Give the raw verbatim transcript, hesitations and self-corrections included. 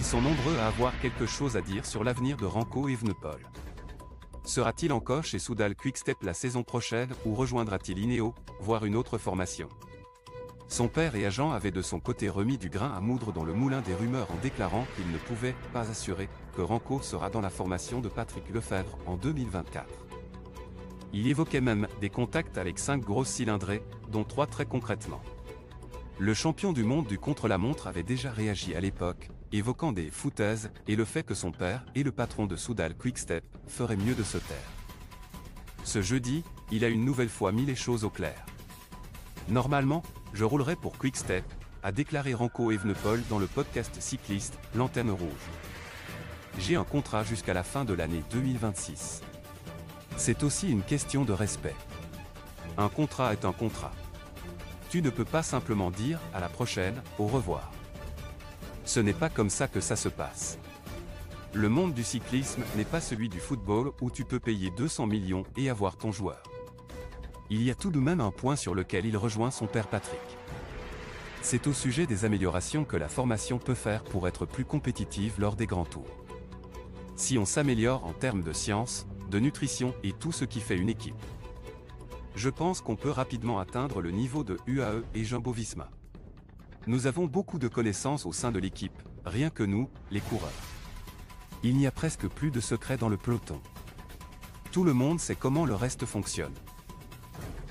Ils sont nombreux à avoir quelque chose à dire sur l'avenir de Remco Evenepoel. Sera-t-il encore chez Soudal Quick-Step la saison prochaine ou rejoindra-t-il Ineos, voire une autre formation? Son père et agent avaient de son côté remis du grain à moudre dans le moulin des rumeurs en déclarant qu'il ne pouvait pas assurer que Remco sera dans la formation de Patrick Lefevere en deux mille vingt-quatre. Il évoquait même des contacts avec cinq grosses cylindrées, dont trois très concrètement. Le champion du monde du contre-la-montre avait déjà réagi à l'époque, évoquant des foutaises et le fait que son père et le patron de Soudal Quick-Step feraient mieux de se taire. Ce jeudi, il a une nouvelle fois mis les choses au clair. Normalement, je roulerai pour Quick-Step, a déclaré Remco Evenepoel dans le podcast cycliste Lanterne Rouge. J'ai un contrat jusqu'à la fin de l'année deux mille vingt-six. C'est aussi une question de respect. Un contrat est un contrat. Tu ne peux pas simplement dire à la prochaine, au revoir. Ce n'est pas comme ça que ça se passe. Le monde du cyclisme n'est pas celui du football où tu peux payer deux cents millions et avoir ton joueur. Il y a tout de même un point sur lequel il rejoint son père Patrick. C'est au sujet des améliorations que la formation peut faire pour être plus compétitive lors des grands tours. Si on s'améliore en termes de science, de nutrition et tout ce qui fait une équipe, je pense qu'on peut rapidement atteindre le niveau de U A E et Jumbo-Visma. Nous avons beaucoup de connaissances au sein de l'équipe, rien que nous, les coureurs. Il n'y a presque plus de secrets dans le peloton. Tout le monde sait comment le reste fonctionne.